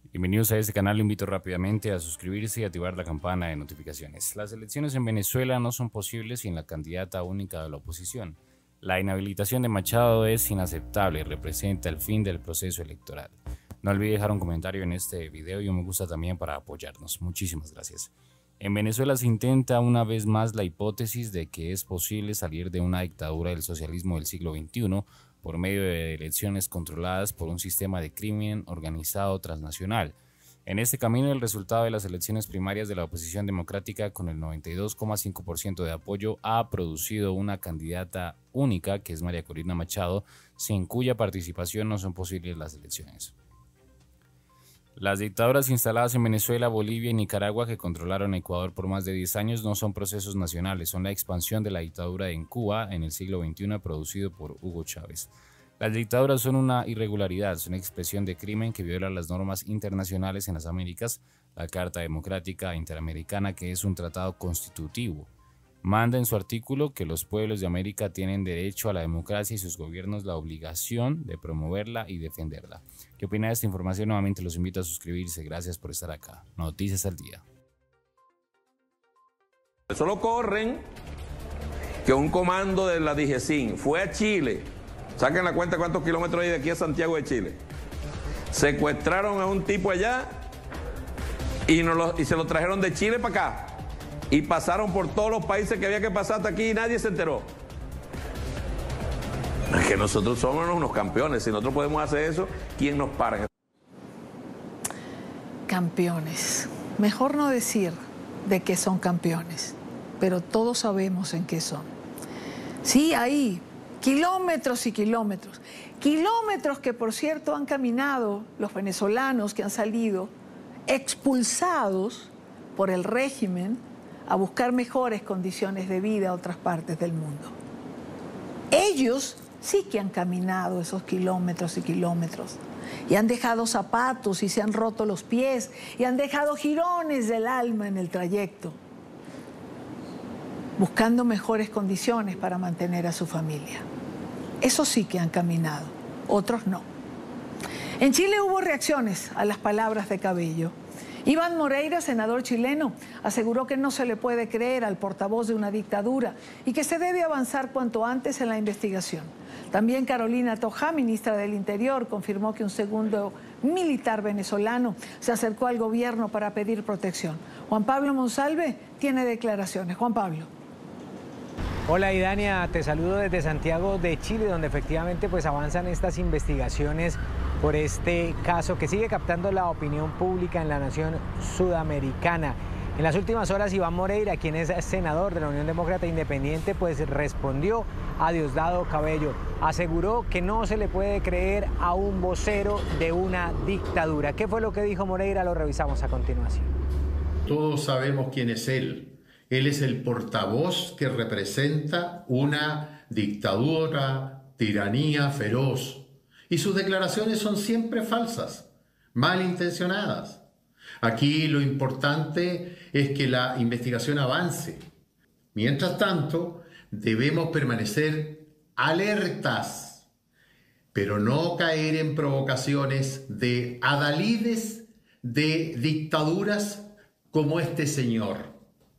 Bienvenidos a este canal, lo invito rápidamente a suscribirse y activar la campana de notificaciones. Las elecciones en Venezuela no son posibles sin la candidata única de la oposición. La inhabilitación de Machado es inaceptable y representa el fin del proceso electoral. No olvide dejar un comentario en este video y un me gusta también para apoyarnos. Muchísimas gracias. En Venezuela se intenta una vez más la hipótesis de que es posible salir de una dictadura del socialismo del siglo XXI por medio de elecciones controladas por un sistema de crimen organizado transnacional. En este camino, el resultado de las elecciones primarias de la oposición democrática, con el 92,5% de apoyo, ha producido una candidata única, que es María Corina Machado, sin cuya participación no son posibles las elecciones. Las dictaduras instaladas en Venezuela, Bolivia y Nicaragua, que controlaron Ecuador por más de 10 años, no son procesos nacionales, son la expansión de la dictadura en Cuba en el siglo XXI producido por Hugo Chávez. Las dictaduras son una irregularidad, son expresión de crimen que viola las normas internacionales en las Américas, la Carta Democrática Interamericana, que es un tratado constitutivo. Manda en su artículo que los pueblos de América tienen derecho a la democracia y sus gobiernos la obligación de promoverla y defenderla. ¿Qué opina de esta información? Nuevamente los invito a suscribirse. Gracias por estar acá. Noticias al día. Solo corren que un comando de la DGCIN fue a Chile. Saquen la cuenta cuántos kilómetros hay de aquí a Santiago de Chile. Secuestraron a un tipo allá y se lo trajeron de Chile para acá. Y pasaron por todos los países que había que pasar hasta aquí y nadie se enteró. Es que nosotros somos unos campeones. Si nosotros podemos hacer eso, ¿quién nos para? Campeones. Mejor no decir de qué son campeones, pero todos sabemos en qué son. Sí, hay kilómetros y kilómetros. Kilómetros que, por cierto, han caminado los venezolanos que han salido expulsados por el régimen a buscar mejores condiciones de vida a otras partes del mundo. Ellos sí que han caminado esos kilómetros y kilómetros y han dejado zapatos y se han roto los pies y han dejado jirones del alma en el trayecto, buscando mejores condiciones para mantener a su familia. Esos sí que han caminado, otros no. En Chile hubo reacciones a las palabras de Cabello. Iván Moreira, senador chileno, aseguró que no se le puede creer al portavoz de una dictadura y que se debe avanzar cuanto antes en la investigación. También Carolina Toja, ministra del Interior, confirmó que un segundo militar venezolano se acercó al gobierno para pedir protección. Juan Pablo Monsalve tiene declaraciones. Juan Pablo. Hola Idania, te saludo desde Santiago de Chile, donde efectivamente pues avanzan estas investigaciones por este caso que sigue captando la opinión pública en la nación sudamericana. En las últimas horas, Iván Moreira, quien es senador de la Unión Demócrata Independiente, pues respondió a Diosdado Cabello. Aseguró que no se le puede creer a un vocero de una dictadura. ¿Qué fue lo que dijo Moreira? Lo revisamos a continuación. Todos sabemos quién es él. Él es el portavoz que representa una dictadura, tiranía feroz. Y sus declaraciones son siempre falsas, malintencionadas. Aquí lo importante es que la investigación avance. Mientras tanto, debemos permanecer alertas, pero no caer en provocaciones de adalides de dictaduras como este señor.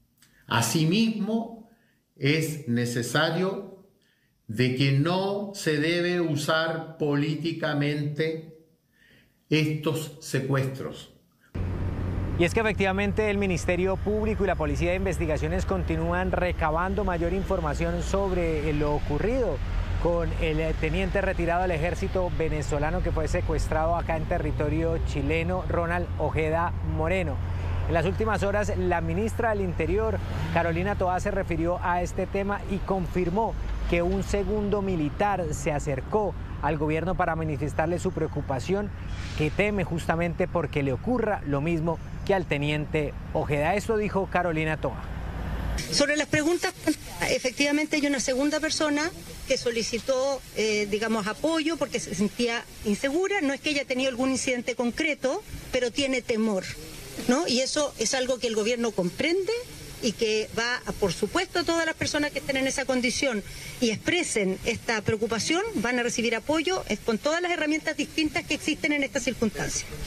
Asimismo, es necesario de que no se debe usar políticamente estos secuestros. Y es que efectivamente el Ministerio Público y la Policía de Investigaciones continúan recabando mayor información sobre lo ocurrido con el teniente retirado del ejército venezolano que fue secuestrado acá en territorio chileno, Ronald Ojeda Moreno. En las últimas horas, la ministra del Interior, Carolina Toá, se refirió a este tema y confirmó que un segundo militar se acercó al gobierno para manifestarle su preocupación, que teme justamente porque le ocurra lo mismo que al teniente Ojeda. Esto dijo Carolina Toá. Sobre las preguntas, efectivamente hay una segunda persona que solicitó, apoyo porque se sentía insegura. No es que haya tenido algún incidente concreto, pero tiene temor, ¿no? Y eso es algo que el gobierno comprende y que va, por supuesto, a todas las personas que estén en esa condición y expresen esta preocupación, van a recibir apoyo con todas las herramientas distintas que existen en estas circunstancias.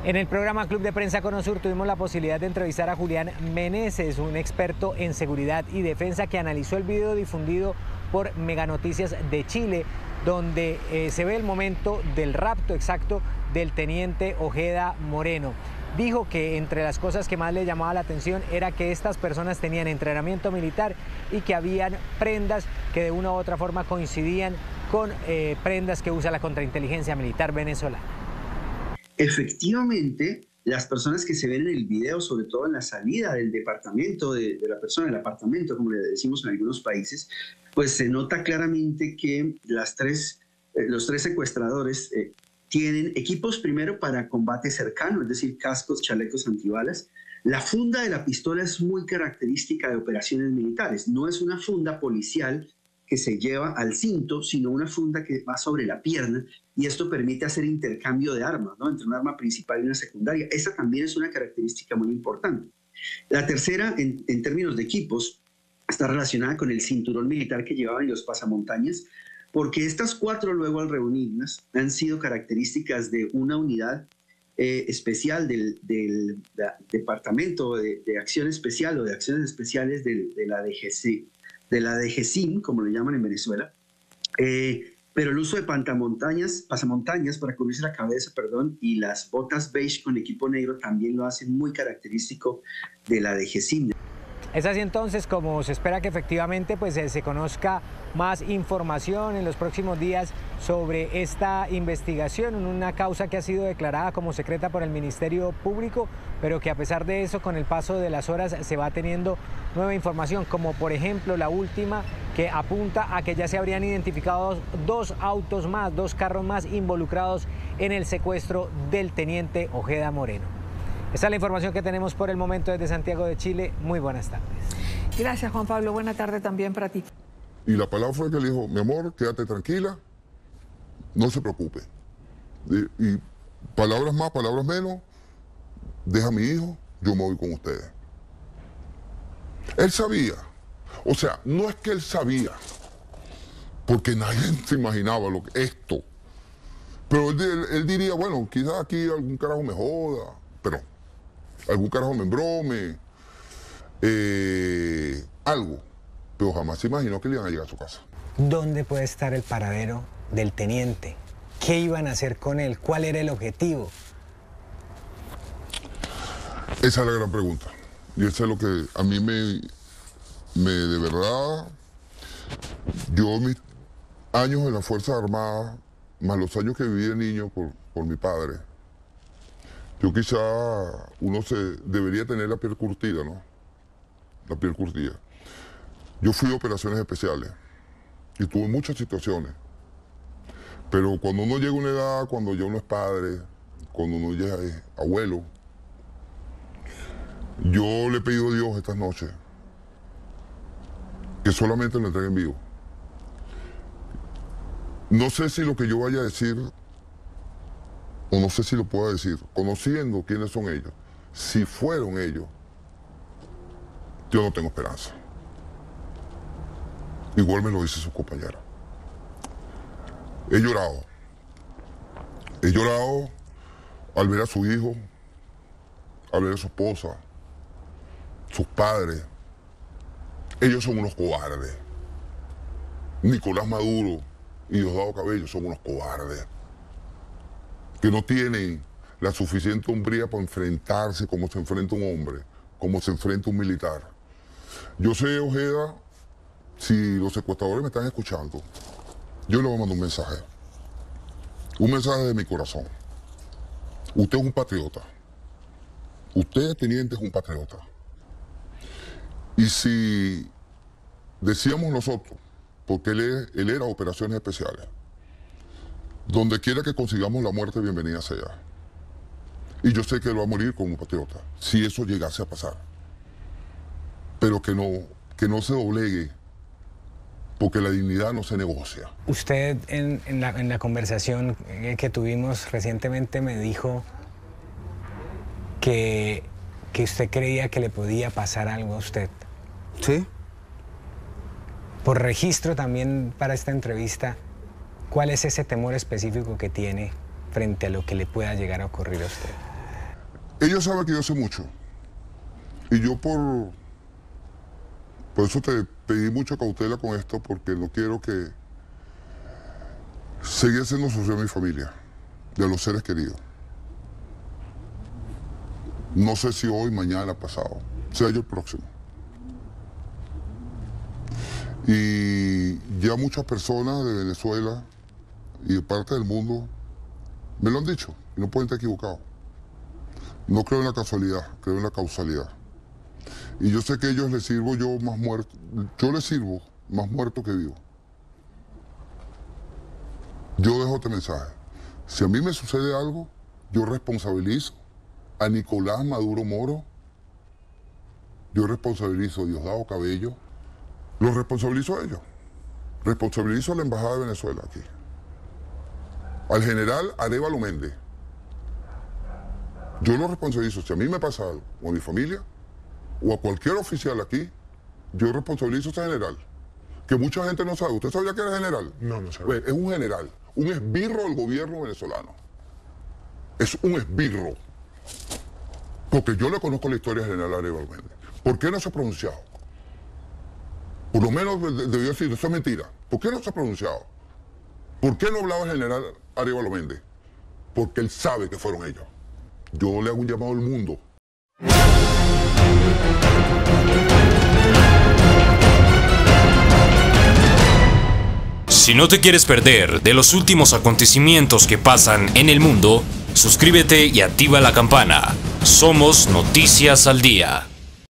En el programa Club de Prensa Conosur tuvimos la posibilidad de entrevistar a Julián Meneses, un experto en seguridad y defensa que analizó el video difundido por Meganoticias de Chile, donde se ve el momento del rapto exacto del teniente Ojeda Moreno. Dijo que entre las cosas que más le llamaba la atención era que estas personas tenían entrenamiento militar y que habían prendas que de una u otra forma coincidían con prendas que usa la contrainteligencia militar venezolana. Efectivamente, las personas que se ven en el video, sobre todo en la salida del departamento de la persona, el apartamento, como le decimos en algunos países, pues se nota claramente que los tres secuestradores tienen equipos primero para combate cercano, es decir, cascos, chalecos antibalas. La funda de la pistola es muy característica de operaciones militares. No es una funda policial que se lleva al cinto, sino una funda que va sobre la pierna, y esto permite hacer intercambio de armas, ¿no?, entre un arma principal y una secundaria. Esa también es una característica muy importante. La tercera, en términos de equipos, está relacionada con el cinturón militar que llevaban los pasamontañas, porque estas cuatro, luego al reunirlas, han sido características de una unidad especial del Departamento de Acción Especial o de Acciones Especiales de la DGCIM, como le llaman en Venezuela, pero el uso de pasamontañas para cubrirse la cabeza, y las botas beige con equipo negro también lo hacen muy característico de la DGCIM. Es así entonces como se espera que efectivamente pues, se conozca más información en los próximos días sobre esta investigación, una causa que ha sido declarada como secreta por el Ministerio Público, pero que a pesar de eso, con el paso de las horas se va teniendo nueva información, como por ejemplo la última que apunta a que ya se habrían identificado dos autos más, dos carros más involucrados en el secuestro del teniente Ojeda Moreno. Esta es la información que tenemos por el momento desde Santiago de Chile. Muy buenas tardes. Gracias, Juan Pablo. Buena tarde también para ti. Y la palabra fue que le dijo: mi amor, quédate tranquila, no se preocupe. Y palabras más, palabras menos, deja a mi hijo, yo me voy con ustedes. Él sabía. O sea, no es que él sabía, porque nadie se imaginaba esto. Pero él diría, bueno, quizás aquí algún carajo me joda, pero algún carajo me embrome, algo, pero jamás se imaginó que le iban a llegar a su casa. ¿Dónde puede estar el paradero del teniente? ¿Qué iban a hacer con él? ¿Cuál era el objetivo? Esa es la gran pregunta. Y eso es lo que a mí de verdad, yo mis años en las Fuerzas Armadas, más los años que viví de niño por mi padre, yo quizá uno debería tener la piel curtida, ¿no? La piel curtida. Yo fui a operaciones especiales y tuve muchas situaciones. Pero cuando uno llega a una edad, cuando ya uno es padre, cuando uno ya es abuelo, yo le he pedido a Dios estas noches que solamente lo entreguen vivo. No sé si lo que yo vaya a decir, o no sé si lo puedo decir, conociendo quiénes son ellos, si fueron ellos, yo no tengo esperanza. Igual me lo dice su compañero. He llorado al ver a su hijo, al ver a su esposa, sus padres. Ellos son unos cobardes. Nicolás Maduro y Diosdado Cabello son unos cobardes que no tienen la suficiente hombría para enfrentarse como se enfrenta un hombre, como se enfrenta un militar. Yo sé, Ojeda, si los secuestradores me están escuchando, yo le voy a mandar un mensaje de mi corazón. Usted es un patriota. Usted, teniente, es un patriota. Y si decíamos nosotros, porque él era operaciones especiales, donde quiera que consigamos la muerte, bienvenida sea. Y yo sé que él va a morir como un patriota, si eso llegase a pasar. Pero que no se doblegue, porque la dignidad no se negocia. Usted en la conversación que tuvimos recientemente me dijo que usted creía que le podía pasar algo a usted. Sí. Por registro también para esta entrevista, ¿cuál es ese temor específico que tiene frente a lo que le pueda llegar a ocurrir a usted? Ellos saben que yo sé mucho. Y yo por eso te pedí mucha cautela con esto, porque no quiero que siga siendo sufrir a mi familia, de los seres queridos. No sé si hoy, mañana, pasado, sea yo el próximo. Y ya muchas personas de Venezuela y de parte del mundo me lo han dicho, y no pueden estar equivocados. No creo en la casualidad, creo en la causalidad. Y yo sé que a ellos les sirvo yo más muerto, yo les sirvo más muerto que vivo. Yo dejo este mensaje. Si a mí me sucede algo, yo responsabilizo a Nicolás Maduro Moro, yo responsabilizo a Diosdado Cabello, los responsabilizo a ellos, responsabilizo a la Embajada de Venezuela aquí, al general Arévalo Méndez. Yo lo responsabilizo. Si a mí me pasa algo, o a mi familia, o a cualquier oficial aquí, yo responsabilizo a ese general, que mucha gente no sabe. ¿Usted sabía que era general? No, no sabía. Pues es un general, un esbirro del gobierno venezolano. Es un esbirro. Porque yo le conozco la historia del general Arévalo Méndez. ¿Por qué no se ha pronunciado? Por lo menos debió decir, eso es mentira. ¿Por qué no se ha pronunciado? ¿Por qué no hablaba el general Arévalo Méndez? Porque él sabe que fueron ellos. Yo le hago un llamado al mundo. Si no te quieres perder de los últimos acontecimientos que pasan en el mundo, suscríbete y activa la campana. Somos Noticias al Día.